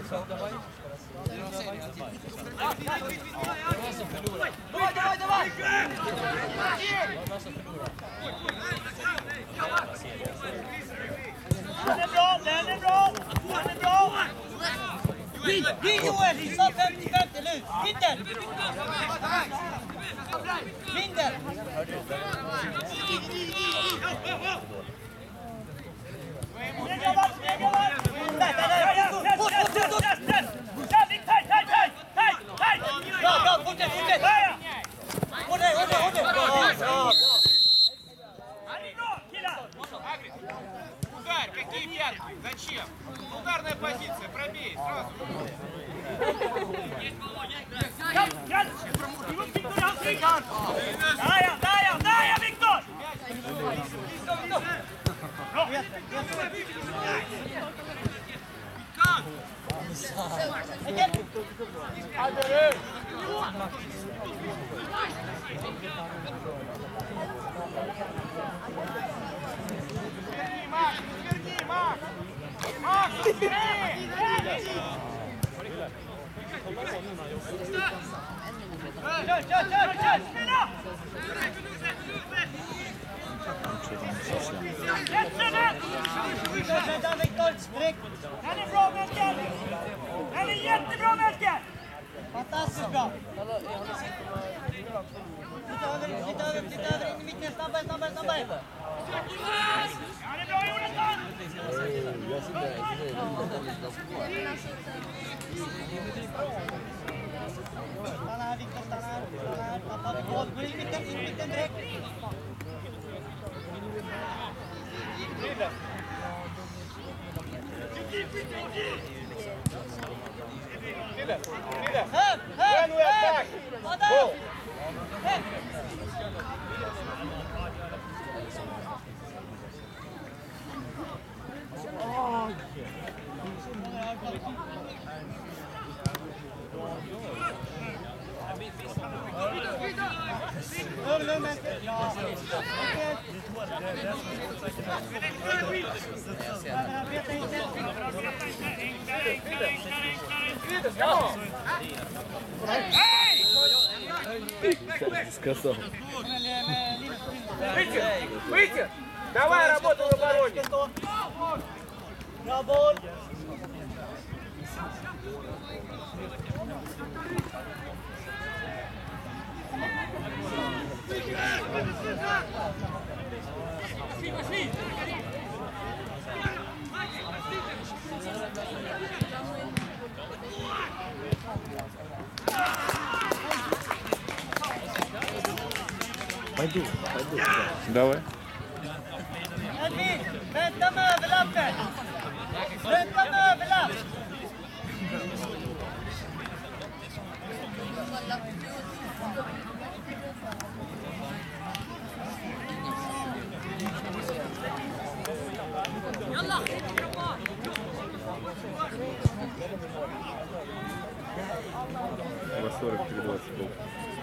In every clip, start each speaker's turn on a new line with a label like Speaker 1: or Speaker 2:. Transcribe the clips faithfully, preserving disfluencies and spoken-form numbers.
Speaker 1: Давай, давай, давай! Den är bra, den är bra! Den är bra! Vinn, vinn Joel! Vissa femtio femtio nu! Vinn den! Vinn den! Sned grabbar, sned grabbar! Där, där, där! Fort, fort, fort, fort! Tajt, tajt, tajt, tajt, tajt! Bra, bra, fortsätt, fortsätt! Håll dig, håll dig, håll dig! Bra, bra! Han är bra, killar!
Speaker 2: Удар, какие пятки? Зачем? Ударная позиция, пробей, сразу.
Speaker 1: Där ja, där ja, där ja, Viktor!
Speaker 2: Макс, верни, Макс! Макс, быстрее!
Speaker 1: Kör, kör, kör, kör! Spela! Vänta, Viktor, sträck! Den är bra, Melker! Den är jättebra, Melker! Fantastiskt bra! Titta över, titta över, titta över in i mitten, snabbare, snabbare, snabbare! Ja, det är bra, Jonathan! Stanna här, Viktor, stanna här, stanna här, tappar vi boll, gå in i mitten, in i mitten direkt! Hög, hög, hög! Adam! Hög! Lugn, lugn, men... Ja, okej. Arbeta inte.
Speaker 3: Сказал.
Speaker 2: Выйти! Выйти! Давай, работай в обороне!
Speaker 1: Bra boll!
Speaker 3: Пойду, пойду. Давай.
Speaker 1: Edvin, vänta med överlappen! Vänta med överlapp!
Speaker 3: сорок перед двадцать был.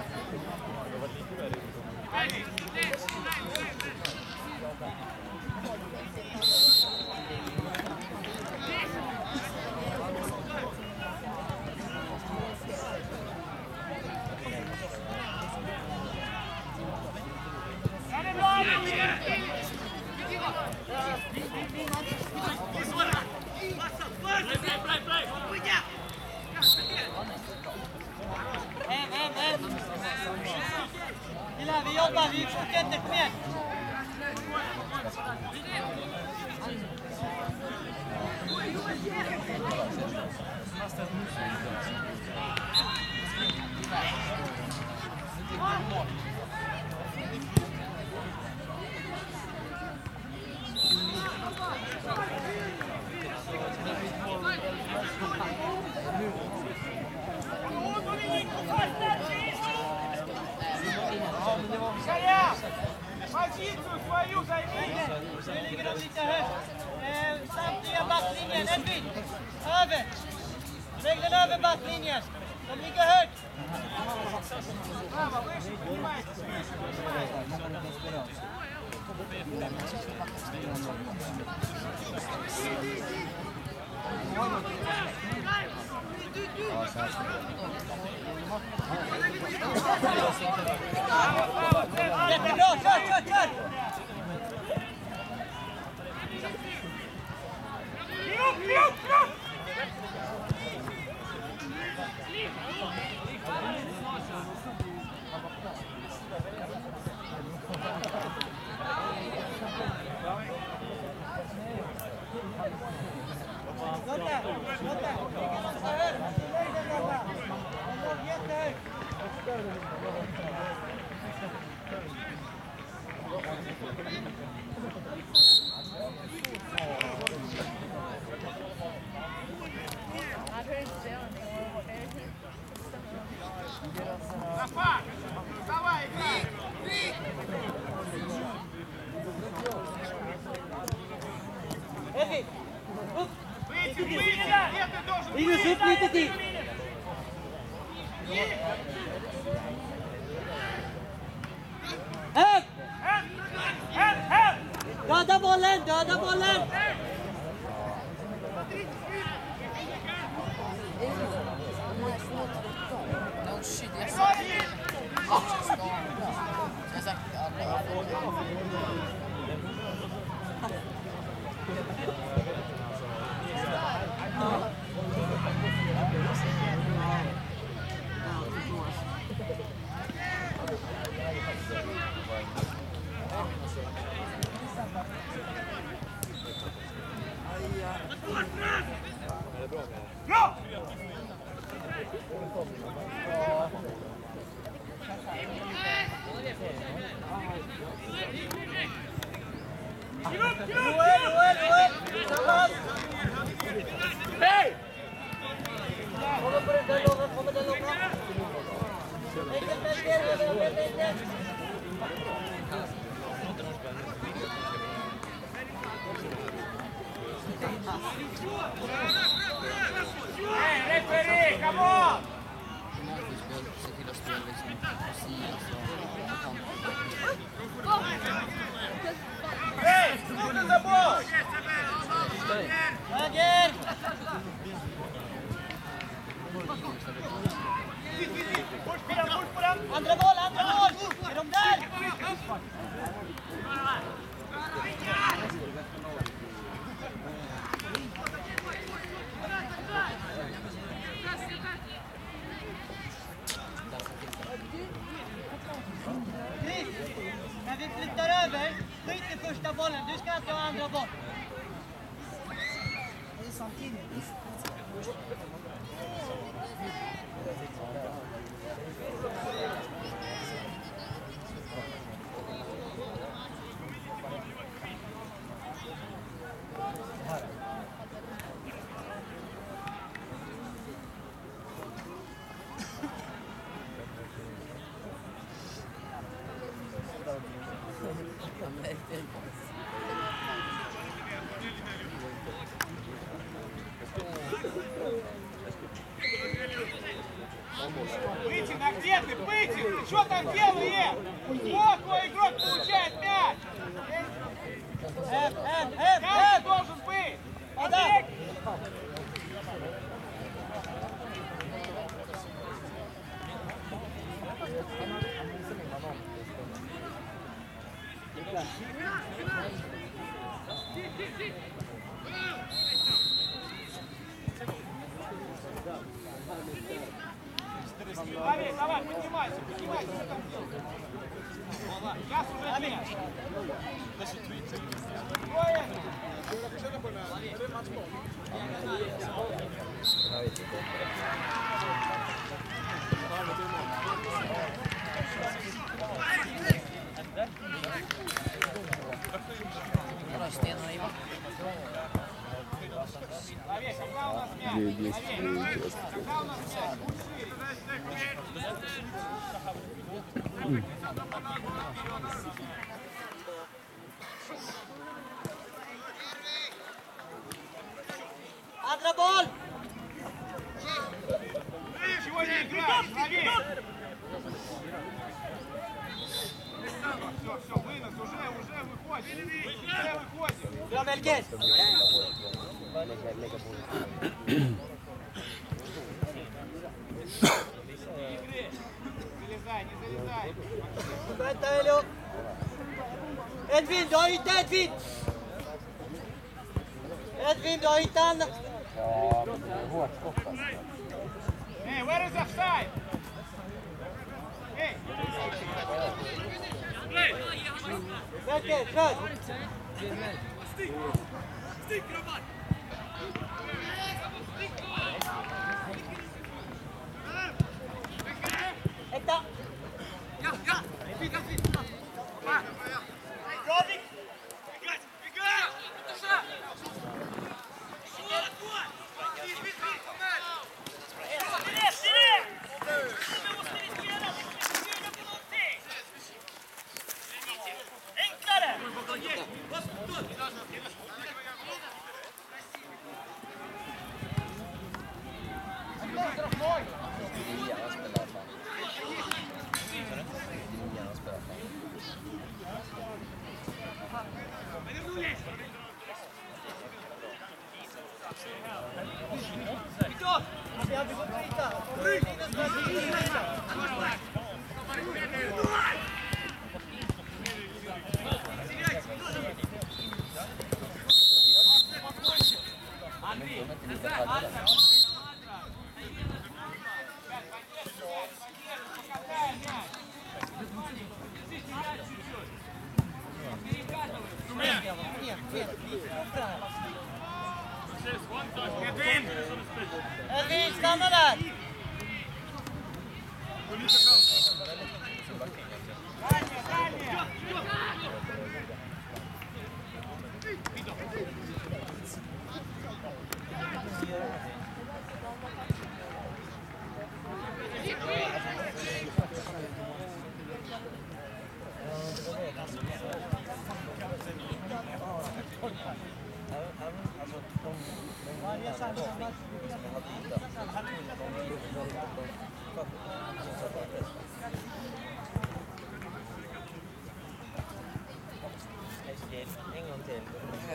Speaker 1: Hem, hem, hem! Killar, vi jobbar, vi fortsätter, kom igen!
Speaker 2: Коля! Позицию свою займи!
Speaker 1: Nu ligger de lite högt. Eh, samtliga backlinjen, Edvin! Över! Reglen över backlinjen! De ligger högt!
Speaker 2: Мама, выше, поднимайся!
Speaker 1: Jättebra, kör, kör, kör!
Speaker 2: Давай, играй!
Speaker 1: Эдвин, upp!
Speaker 2: Выйти, выйти! Где ты должен быть?
Speaker 1: Linus, upp lite till! Hög!
Speaker 2: Hem, hem!
Speaker 1: Döda bollen, döda bollen!
Speaker 4: No shit, jag sa det. Jag ska ha jag har sagt alla.
Speaker 2: Bra!
Speaker 1: Joel, Joel, Joel! Tillsammans!
Speaker 2: Hej!
Speaker 1: Kommer på den där långa, kommer den långa! Enkelt, enkelt, enkelt, enkelt!
Speaker 2: Hey, referee, come on!
Speaker 4: Se till att spela liksom precis som
Speaker 2: Hey, look at the ball!
Speaker 1: Höger!
Speaker 2: Push på den, push på den!
Speaker 1: Andra boll, andra boll! Är de där? Chris, när vi flyttar över, skit i första bollen. Du ska inte ha andra boll. Det är samtidigt.
Speaker 2: Выйти на где ты, выйти! Ты что там делаешь? Вот твой игрок получает мяч!
Speaker 1: Hem, hem, hem,
Speaker 2: Мяч
Speaker 1: hem!
Speaker 2: должен быть!
Speaker 1: Adam!
Speaker 2: Давай, давай, поднимайся, поднимайся, что там делаешь? Сейчас уже нет. Трое.
Speaker 4: Vadå, stenar i vatten?
Speaker 2: Давай, когда у нас мяч?
Speaker 3: Det är just
Speaker 2: Когда у нас мяч?
Speaker 1: Andra boll!
Speaker 2: Сегодня играешь, лови! Все, все, вынос, уже, уже выходим. Уже выходим.
Speaker 1: Bra Melker! Edvin, du har yta Edvin! Edvin, du har ytan!
Speaker 5: Ja, men det är hårt skott alltså.
Speaker 2: Hey, where is offside? Hey!
Speaker 1: Säker, kör! Äkta!
Speaker 2: Bra, Dick!
Speaker 1: Edvin, stanna där!
Speaker 5: En gång till.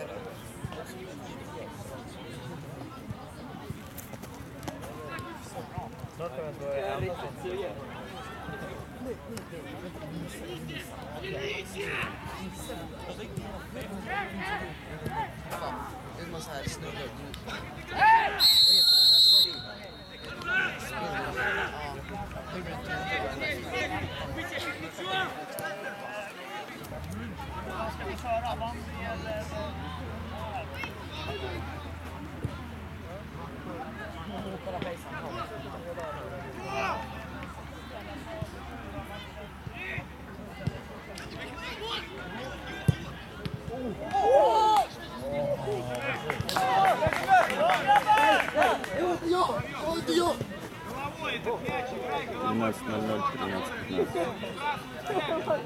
Speaker 5: Snart kan jag börja ändra sig. Det är någon sån här snurra.
Speaker 2: Ska vi köra bandy eller...
Speaker 3: двенадцать ноль ноль, тринадцать пятнадцать.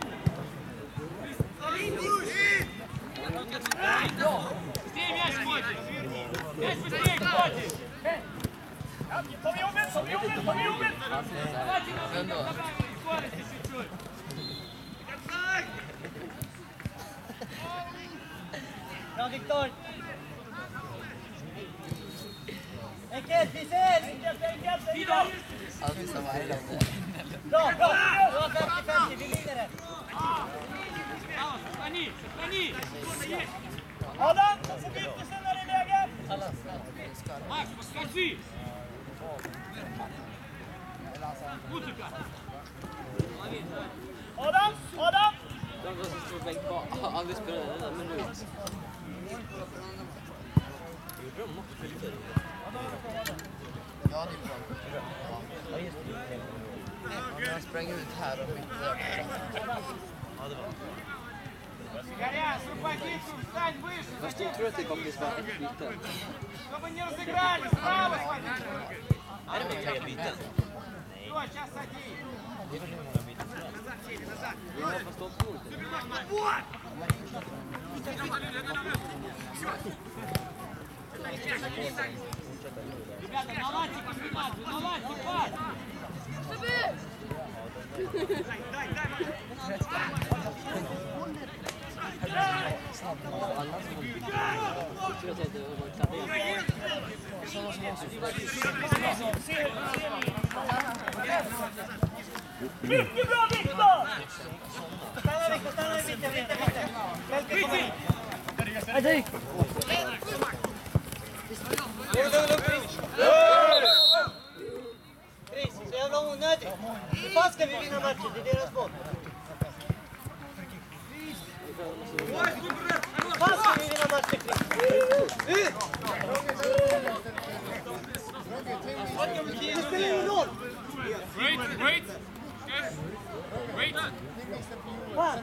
Speaker 2: Быстрее мяч ходит! Мяч быстрее ходит! Kom jobbet, kom jobbet, kom jobbet! Скорости чуть-чуть!
Speaker 1: Bra Viktor! Enkelt, vi ses!
Speaker 5: Alltid samma här.
Speaker 1: Bra, bra! Bra femtio femtio, vi vinner det!
Speaker 2: Сохрани, сохрани! Адам, забейте се на релега! Макс, подскажи! Музыка! Adam, Adam!
Speaker 5: De som stod längst bak, aldrig spelade en enda minut. Gjorde de också för Ja, det är bra. Han sprang ut här och bytte. Ja, det var.
Speaker 2: Горян, с позицию, встань выше,
Speaker 5: Först jag tror att det kommer bli svårt att byta.
Speaker 2: чтобы не разыграли, справа сходи!
Speaker 5: Är det med tre byten?
Speaker 2: Все, сейчас садись!
Speaker 5: Jag har förstått emot det.
Speaker 2: Ребята, наладьте комбинацию, наладьте пас! Mycket bra Viktor!
Speaker 1: Mikko, sta noin mitte, mitte, mitte. Pelkkä komari. Ajde, Erik. Dobro, dobro, dobro, Chris. Chris, så jävla onödigt. Hur fan ska vi vinna matchen? Det är deras boll. Hur fan ska vi vinna matchen, Chris? Ut! Det spelar ingen roll.
Speaker 2: Wait, wait. Wait.
Speaker 1: Fan.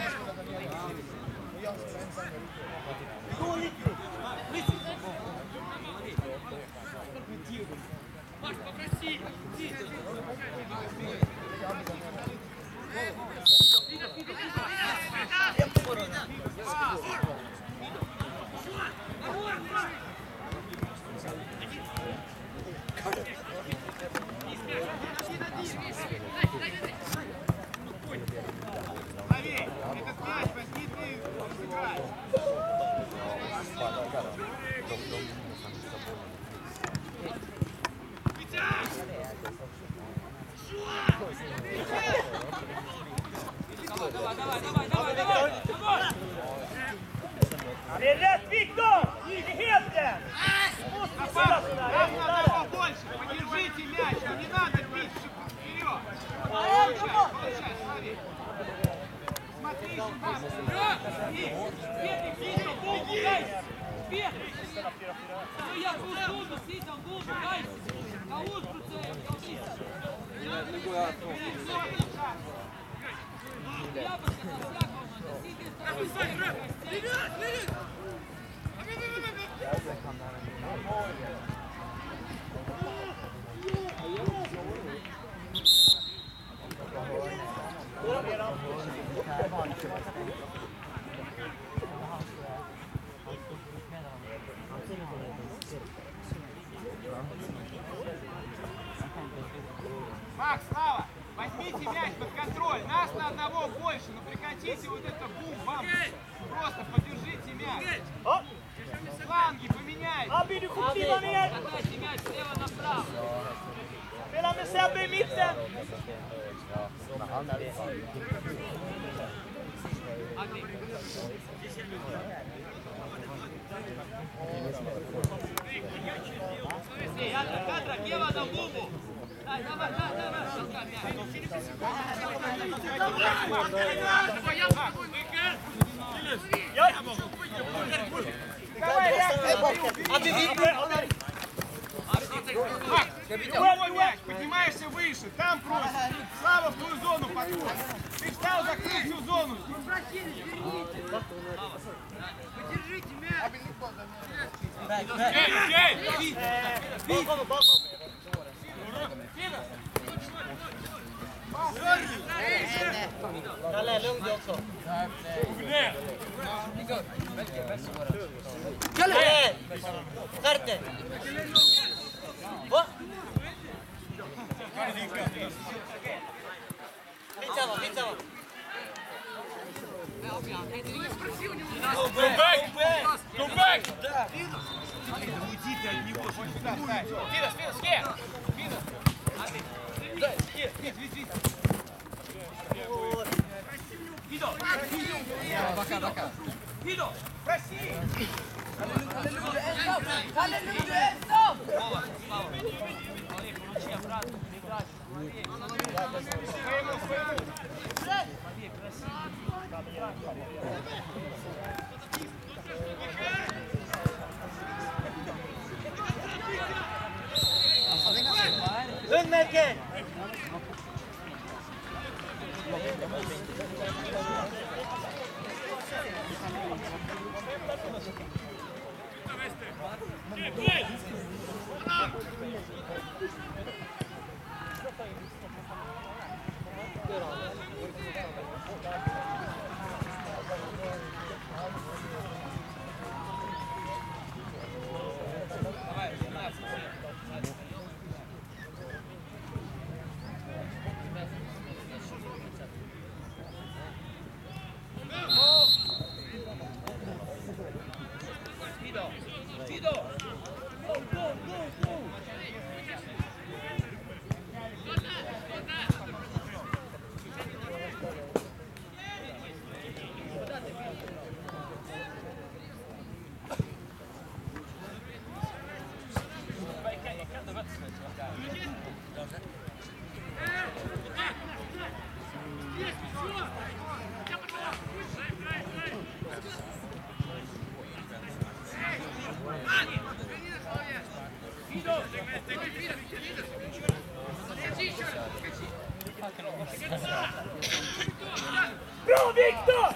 Speaker 1: Dåligt.
Speaker 2: Det är rätt, Viktor! Det är helt rätt! Måste spela sådär! Больше! Подержите мяч! Не надо бить! Вперед! Получай, смотри! Смотри, Петрик, Виктор, голову дайте! Петрик! Ну я буду, сидел, голову дайте! На узку цель! Макс, Слава, возьмите мяч под контроль. Нас на одного больше, но прекратите вот это бум-бам. Просто подержите мяч. Фланги поменяйте. Abi, du får kliva ner. Отдайте мяч слева направо. Spela med Sebbe i mitten. Ядра, кадра, Ева на лбу. Дай, давай, давай, давай, толкай мяч.
Speaker 1: Abi, Viktor.
Speaker 2: Любой мяч, поднимаешься выше, там просит. Слава в твою зону подходит. Ты встал, закрыл всю зону. Подержите мяч. Эй, эй!
Speaker 1: Bakom, bakom. Kalle, lugn dig också. Kalle! Karte! Va? Skitsamma, skitsamma.
Speaker 2: Go back! Go back! Уйдите от него, вот сюда встань. Финос, Финос, Финос! Финос! Финос, Финос, Финос! Видо!
Speaker 4: Backa, backa.
Speaker 2: Видо! Проси!
Speaker 4: Kalle, lugn, ensam!
Speaker 2: Слава, Слава! Олег, получи обратно, передачу. Своему, своему! Матвей, проси!
Speaker 1: Lugn, Melker! Bra Viktor!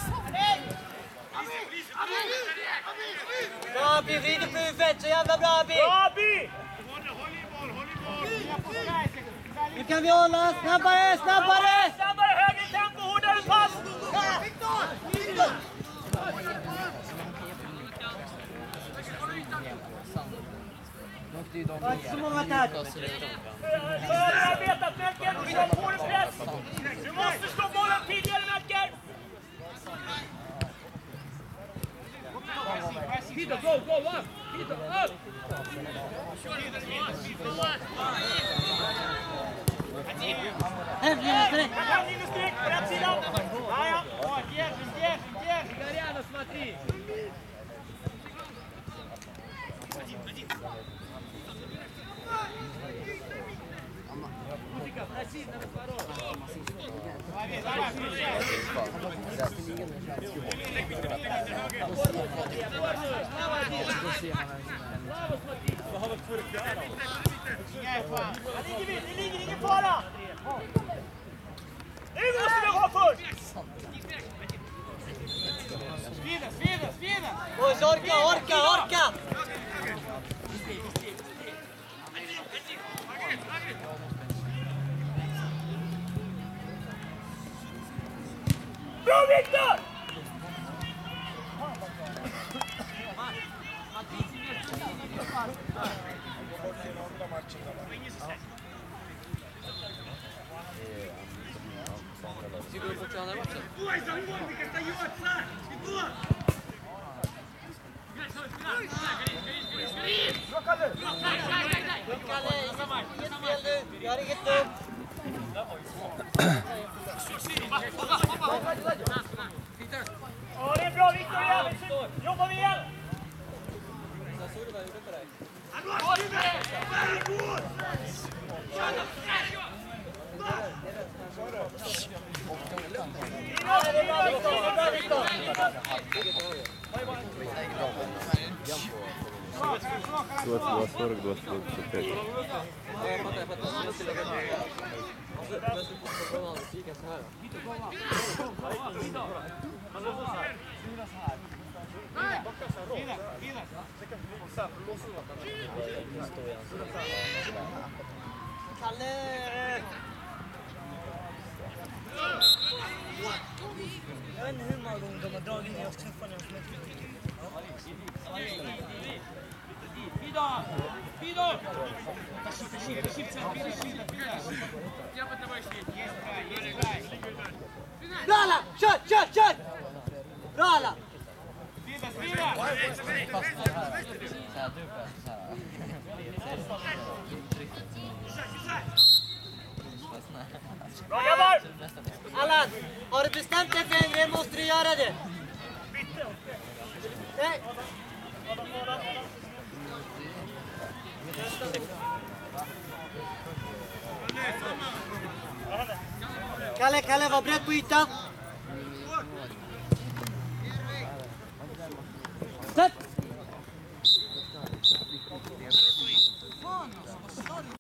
Speaker 1: Bra Abi, vrider på huvudet, så jävla bra Abi! Bra Abi! Nu kan vi hålla, snabbare, snabbare! Snabbare, högre tempo, hårdare pass! Viktor! Viktor! Så många där! Förarbetat, Melker! Du ska få en press! Du måste slå bollen tidigare, Melker!
Speaker 2: Peter, go, go, up! Peter, up!
Speaker 1: Linus direkt på rätt sida! Ja, ja!
Speaker 2: Держи, держи, держи! Горяна, смотри! Музыка, проси на разворот! Давай, давай,
Speaker 1: Han ligger vid, det ligger ingen fara! Nu måste vi ha först!
Speaker 2: Спина, спина, спина!
Speaker 1: Boys, orka, orka, orka! Bra Viktor! Jag har inget dumt. Ja, det är bra Viktor. Jobbar vi igen.
Speaker 3: двадцать два сорок, двадцать два пятьдесят пять.
Speaker 1: Kalle! Jag vet inte hur många gånger de har dragit ner oss knuffarna som ett
Speaker 2: Видо! Видо! Тащи, тащи, тащи в центр, тащи, тащи. Я под тобой сидеть. Есть край, есть край.
Speaker 1: Bra alla! Kör, kör, kör! Bra alla!
Speaker 2: Видо, видо!
Speaker 1: Bra grabbar! Allan, har du bestämt dig för en grej måste du göra det. Nej. Kalle, Kalle, var beredd på ytan. Sätt!